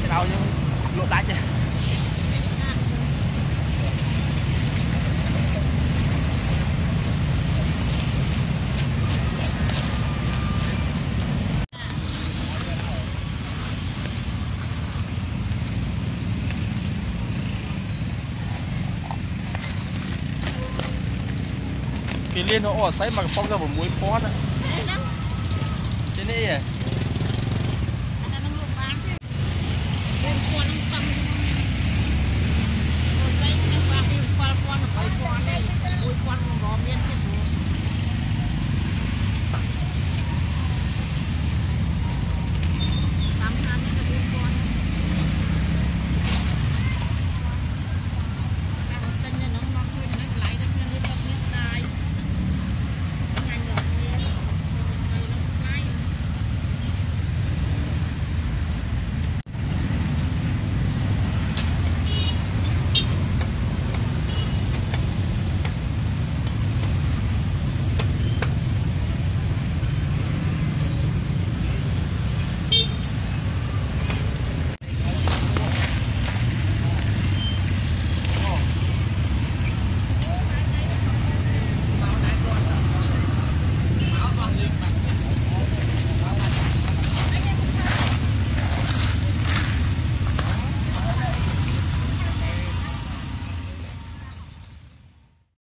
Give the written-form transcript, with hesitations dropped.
đau chứ lộ đách nha. Cái liên nó ở xoáy mà phong ra một mũi phó nữa. Thế này à?